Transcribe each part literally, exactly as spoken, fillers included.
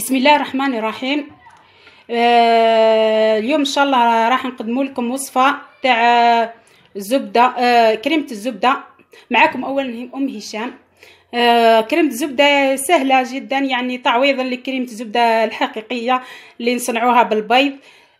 بسم الله الرحمن الرحيم. آه اليوم ان شاء الله راح نقدم لكم وصفه تاع الزبده، آه كريمه الزبده. معكم اولا ام هشام. آه كريمه الزبده سهله جدا، يعني تعويضا لكريمه الزبده الحقيقيه اللي نصنعوها بالبيض.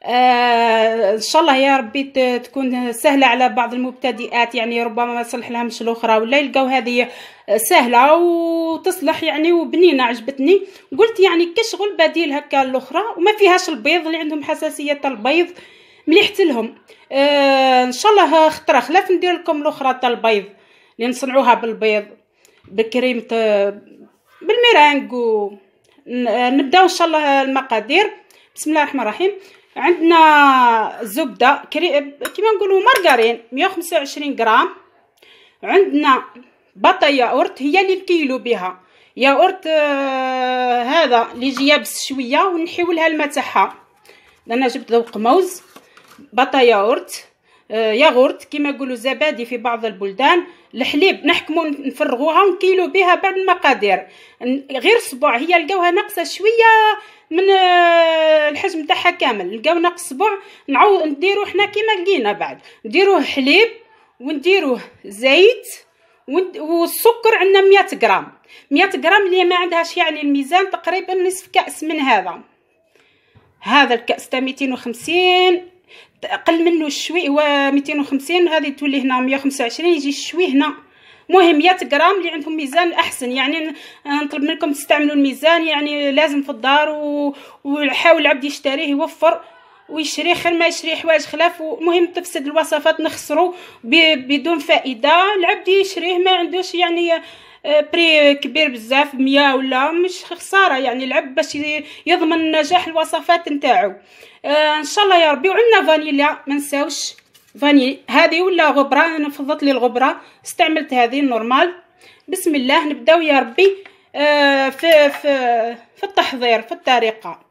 آه ان شاء الله يا ربي تكون سهله على بعض المبتدئات، يعني ربما ما تصلح لهمش الاخرى ولا يلقاو هذه سهله وتصلح يعني وبنينه عجبتني. قلت يعني كشغل بديل هكا الاخرى وما فيهاش البيض، اللي عندهم حساسيه البيض مليحه لهم. آه ان شاء الله خطره خلاف ندير لكم الاخرى تاع البيض اللي نصنعوها بالبيض بكريمه بالميرانغ. نبداو ان شاء الله المقادير. بسم الله الرحمن الرحيم. عندنا زبده كيما نقولوا مارغرين مية وخمسة وعشرين غرام. عندنا بطه ياغورت هي اللي الكيلو بها ياغورت، آه هذا اللي يجي يابس شويه ونحيو لها الماء تاعها. انا جبت ذوق موز. بطه ياغورت، آه ياغورت كيما يقولوا زبادي في بعض البلدان. الحليب نحكموا نفرغوها ونكيلو بها بعد المقادير. غير صبع هي لقاوها ناقصه شويه من الحجم تاعها كامل، لقاو ناقص صبع. نعوض نديرو حنا كيما لقينا، بعد نديروه حليب ونديروه زيت والسكر. عندنا مية غرام مية غرام اللي ما عندهاش يعني الميزان تقريبا نصف كأس من هذا. هذا الكأس تاع ميتين وخمسين، اقل منه شوي، هو ميتين وخمسين، هذه تولي هنا مية وخمسة وعشرين، يجي شوي هنا. مهم مية غرام اللي عندهم ميزان احسن، يعني نطلب منكم تستعملوا الميزان، يعني لازم في الدار ويحاول العبد يشتريه يوفر ويشري خير ما يشري حوايج خلاف. ومهم تفسد الوصفات نخسروا بدون فائده. العبد يشريه ما عندوش يعني بري كبير بزاف مية ولا مش خساره، يعني العبد باش يضمن نجاح الوصفات نتاعو. آه ان شاء الله يا ربي. وعندنا فانيليا ما نساوش فاني، هذه ولا غبره، انا فضلت لي الغبره استعملت هذه النورمال. بسم الله نبداو يا ربي آه في في في التحضير في الطريقه.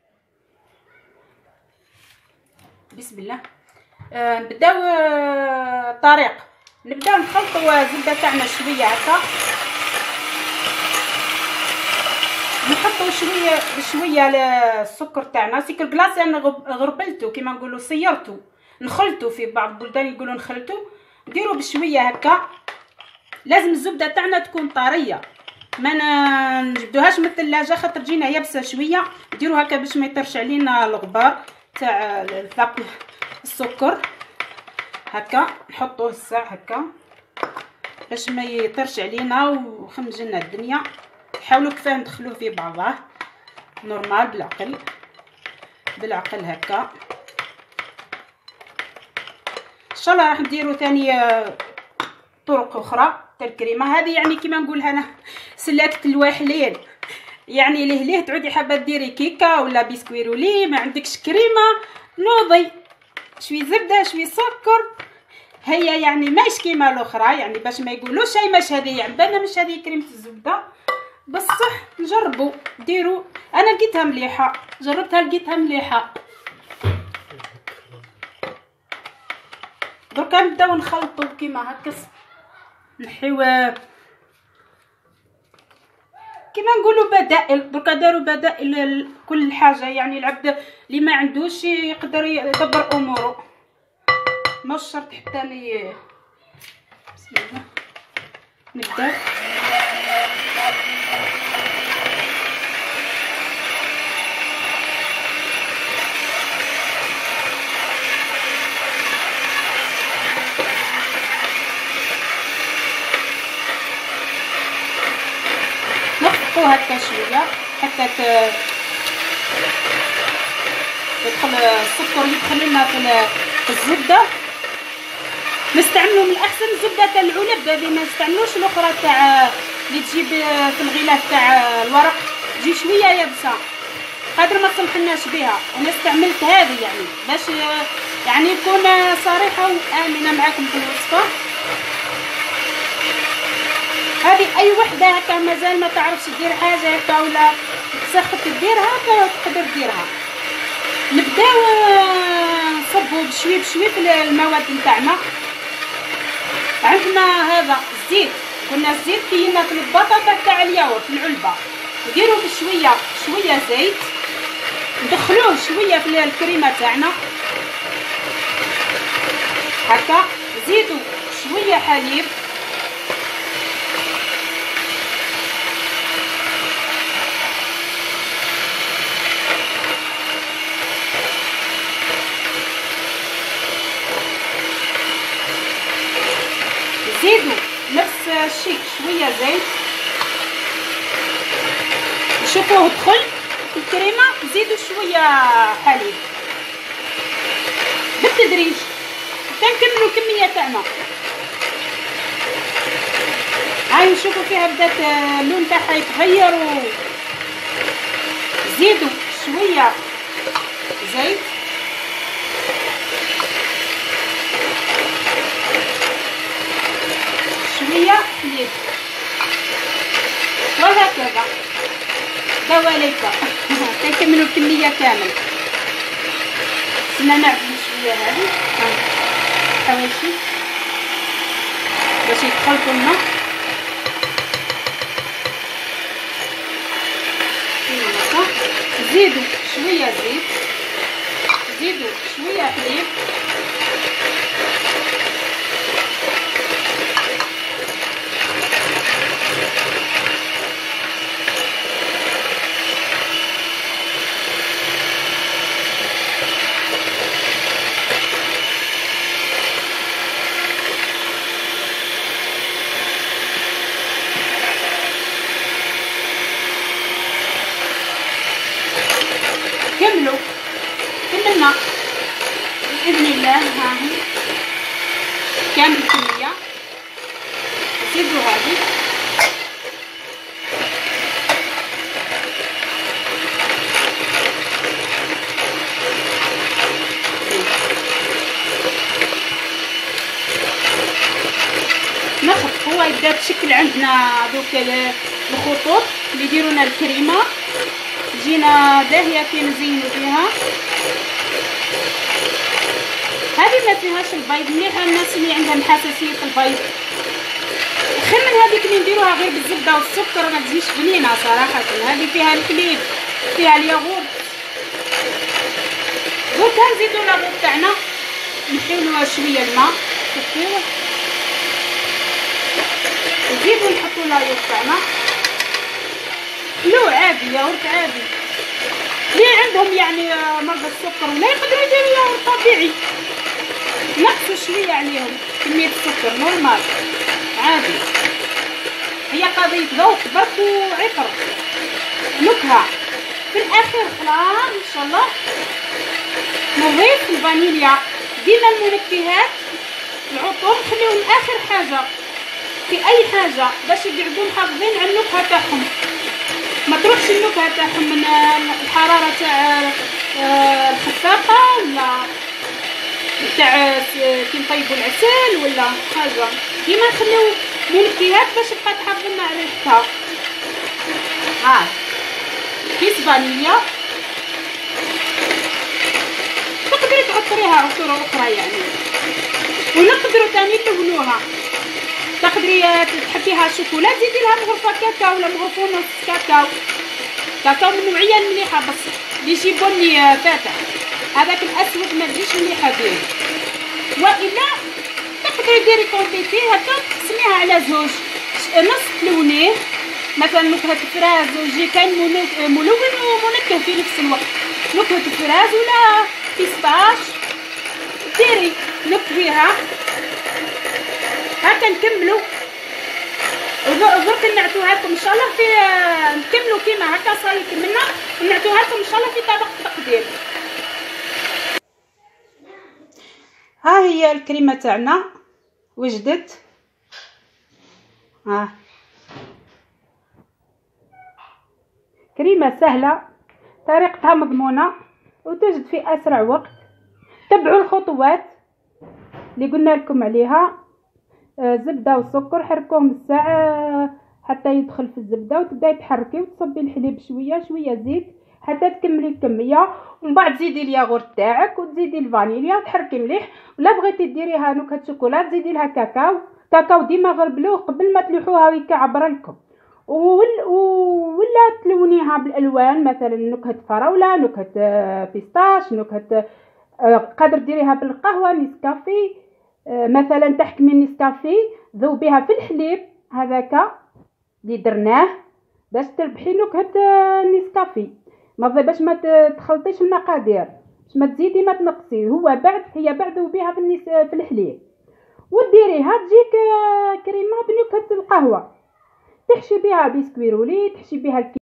بسم الله. آه نبداو آه طريق نبداو نخلطوا الزبده تاعنا شويه هكا، نحطوا شويه بشويه السكر تاعنا. سيك الكلاص انا غربلته كيما نقولوا صيرته نخلطوا، في بعض البلدان يقولوا نخلطوا. نديروا بشويه هكا. لازم الزبده تاعنا تكون طريه، ما نجبدوهاش من الثلاجه خاطر تجينا يابسه شويه. نديروا هكا باش ما يطرش علينا الغبار تاع السكر. هكا نحطوه الساع هكا باش ما يطرش علينا وخمج لنا الدنيا. حاولوا كيفاه ندخلوه في بعضه نورمال بالعقل بالعقل هكا. ان شاء الله راح نديروا ثاني طرق اخرى تاع الكريمه هذه. يعني كيما نقولها انا سلاكه الواحلين، يعني ليه ليه تعودي حابه ديري كيكه ولا بسكويت رولي ما عندكش كريمه، نوضي شوي زبده شوي سكر. هي يعني ماش كيما الاخرى، يعني باش ما يقولوش هي ماش هذه يعني بالنا مش هذه كريمه الزبده، بصح نجربوا ديروا. انا لقيتها مليحه، جربتها لقيتها مليحه. دركا نبداو نخلطوا كيما هكا، نحيو كيما نقولوا بدائل. دركا داروا بدائل كل حاجه، يعني العبد اللي ما عندوش يقدر يدبر اموره، مش شرط حتى لي. بسم الله نبدا. نخفقوا هكا شويه حتى يدخل السكر يدخل لنا في الزبده. نستعملوا من الاحسن الزبده تاع العنب هذه، ما نستعملوش الاخرى تاع اللي تجيب في الغلاف تاع الورق، تجي شويه يابسه قادر ما تصلحناش بها. انا استعملت هذه يعني باش يعني نكون صريحه وامنه معكم في الوصفه هذه. اي وحده هكا مازال ما تعرفش دير حاجه هكا ولا تسخط ديرها تقدر ديرها. نبداو نصبوا بشوي بشوي في المواد نتاعنا. عندنا هذا الزيت، قلنا الزيت كينا في البطاطا تاع الياغورت العلبه. نديرو بشويه شويه زيت، ندخلوه شويه في الكريمه تاعنا هكا، زيدوا شويه حليب، زيدوا نفس الشيء شويه زيت، شوفوه دخل الكريمه، زيدوا شويه حليب بالتدريج حتى نكملوا الكميه تاعنا. هاي نشوفوا فيها بدات اللون تاعها يتغير، زيدوا شويه زيت، شويه حليب، وهكذا دواليك تنكملوا الكميه كامل. كنا نعبدو شويه هذه حواشي باش يتخلطوا لنا. زيدوا شويه زيت، زيدوا شويه حليب، كملوا كملنا باذن الله. ها هي كامل الكميه، زيدوا هذه نخف. هو يبدا بشكل عندنا دوك الخطوط اللي يديروا لنا الكريمه، جينا داهيه كي نزينوا فيها. هذه ما فيهاش البيض، مليحه الناس اللي عندهم حساسيه البيض. خير من هذيك اللي نديروها غير بالزبده والسكر ما تجيش بنينه صراحه. هذه فيها الحليب، فيها الياغورت. دوكا نزيدو لاغوط تاعنا، نحيولوها شويه الماء، شوفوه، نزيدو نحطو لايوغ تاعنا، لو عادي ياغورت عادي. اللي عندهم يعني مرضى السكر ولا يقدروا يديروا ياغورت طبيعي، نقصوا شويه عليهم كميه السكر نورمال عادي. هي قضيه ذوق برك وعطر نكهه. في الاخير خلاص ان شاء الله نضيف الفانيليا. ديما المنكهات العطور خليهم اخر حاجه في اي حاجه باش يقعدوا محافظين على النكهه تاعهم، ما تروحش النكهه تاعهم من الحراره تاع الخفاقه ولا تاع كي نطيبوا العسل ولا حاجه. ديما نخليو منكهات باش تبقى تحافظ لنا على ريحتها. ها كيس فانيليا، تقدري تعطريها عطور اخرى يعني، ونقدروا ثاني نلونوها. تقدري تحبيها شوكولا تزيدي لها مغرفه كاكاو ولا مغرفه ونص كاكاو. كاكاو من النوعيه المليحه بس اللي يجي بني فاتح، هذاك الاسود ما تجيش مليحه به. والا تقدري ديري كونتيتي هكا تقسميها على زوج، نص تلونيه مثلا نكهه فراز ويجي كاين ملون ومنكه في نفس الوقت، نكهه فراز ولا بيستاش ديري نكهيها هكا. نكملوا درك نعطوها لكم ان شاء الله في نكملوا كيما هكا صاي كملنا، ونعطوها لكم ان شاء الله في طبق تقدير. ها هي الكريمه تاعنا وجدت. ها كريمه سهله، طريقتها مضمونه وتوجد في اسرع وقت. تبعوا الخطوات اللي قلنا لكم عليها. زبده وسكر حركوهم الساعه حتى يدخل في الزبده، وتبداي تحركي وتصبي الحليب شويه شويه زيت حتى تكملي الكميه، ومن بعد تزيدي الياغورت تاعك وتزيدي الفانيليا وتحركي مليح. ولا بغيتي ديريها نكهه شوكولا تزيدي لها كاكاو. كاكاو ديما غربلوه قبل ما تلوحوها ويكعبر لكم، ولا تلونيها بالالوان، مثلا نكهه فراوله، نكهه فيستاش، نكهه قادر ديريها بالقهوه نيسكافي مثلا، تحكمي النيسكافي ذوبيها في الحليب هذاك اللي درناه باش تربحي نكهه النيسكافي. ما باش ما تخلطيش المقادير، باش ما تزيدي ما تنقصي، هو بعد هي بعد ذوبيها في في الحليب وديريها تجيك كريمه بنكهه القهوه. تحشي بها بسكويرولي، تحشي بها